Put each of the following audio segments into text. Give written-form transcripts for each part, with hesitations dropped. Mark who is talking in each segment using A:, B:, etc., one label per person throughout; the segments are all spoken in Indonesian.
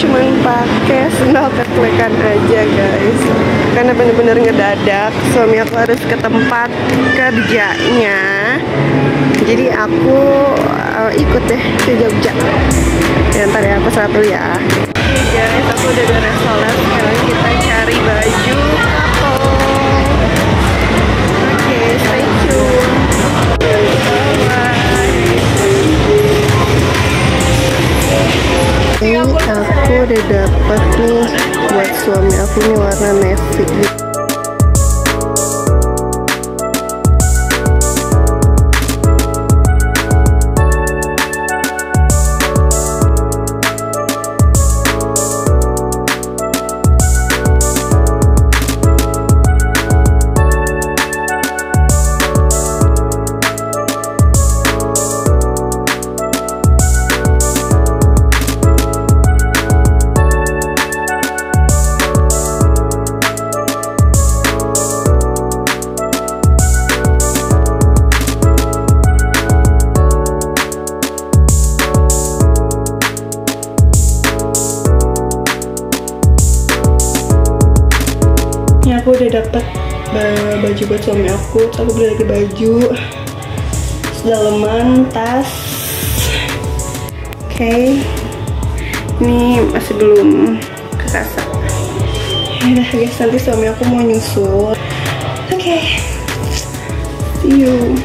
A: cuman pakai sendal keklekan aja guys, karena bener-bener ngedadak. Suami aku harus ke tempat kerjanya, jadi aku ikut deh ke Jogja. Ya ntar ya, aku salat dulu ya. Oke guys, aku udah beres sholat. Sekarang kita cari baju couple. Oke, stay tune. Ini aku udah dapet nih buat suami aku nih, warna navy gitu. Aku udah dapet baju buat suami aku. Aku beli lagi baju, daleman, tas. Oke, ini masih belum kerasa. Ya udah guys, nanti suami aku mau nyusul. Oke, see you.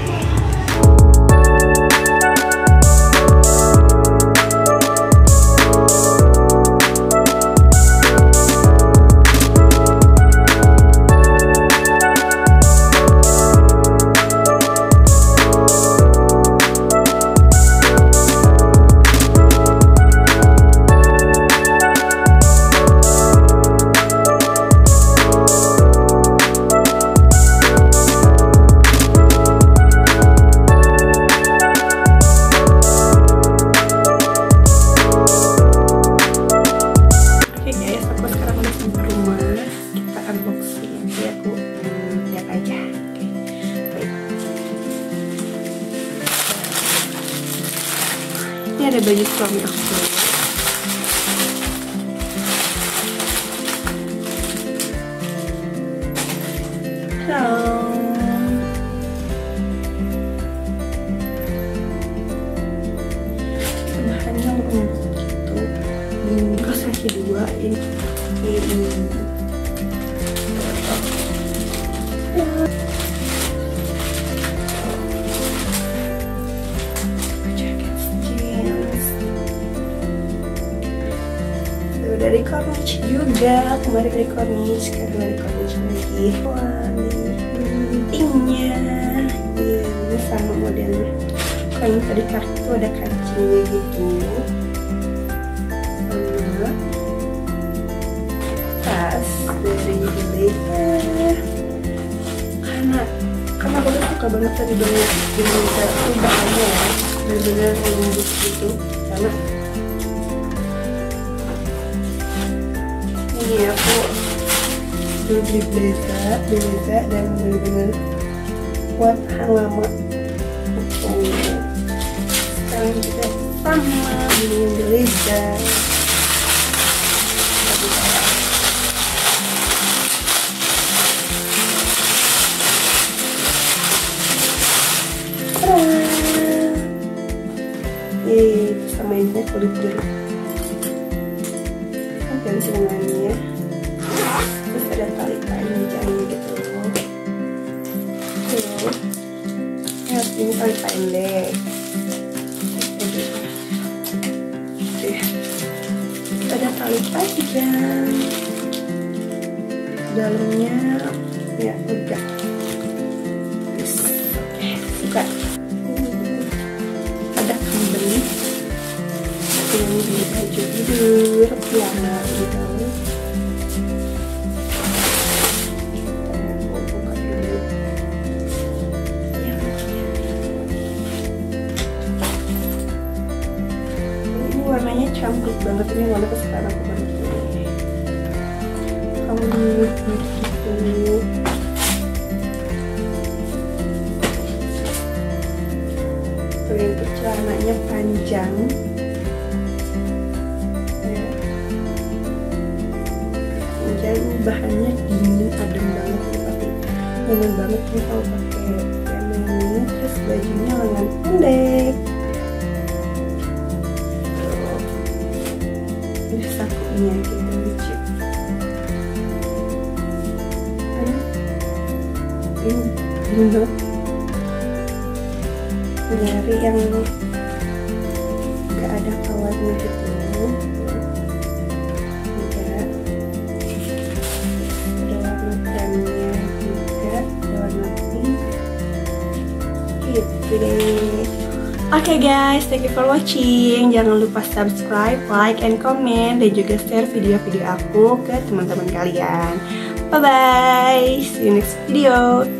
A: Ini ada baju suami aku. Bahannya lembut gitu. Kaos kaki 2 ini. Dari Corniche juga, kemarin dari Corniche, sekarang dari Corniche lagi. Wah, tingnya ini sama modelnya. Kalau yang tadi kartu ada kancingnya gitu. Sama tas dari Beleza. Karena aku tuh suka banget tadi banget Beleza tuh bahannya ya, bener-bener lembut gitu. Karena ini aku beli Beleza dan bener-bener kuat tahan lama. Sekarang kita sama beli Beleza. Sama ini kulit jeruk. Gantungannya, terus ada tali panjang gitu. Terus ini tali pendek. Ada tali panjang. Dalamnya ya udah. Oke, suka. Ada kembali. Ini di baju tidur piana gitu. Ini warnanya cantik banget, ini warna kesukaan aku banget. Kamu gitu. Tuh, celananya panjang. bahannya dingin, adem banget gitu, tapi nyaman banget nih kalau pakai yang ini. Terus bajunya lengan pendek. Ini sakunya gitu lucu. Ini banget. Nyari yang gak ada kawarnya gitu. Oke guys, thank you for watching. Jangan lupa subscribe, like, and comment, dan juga share video-video aku ke teman-teman kalian. Bye bye, see you next video.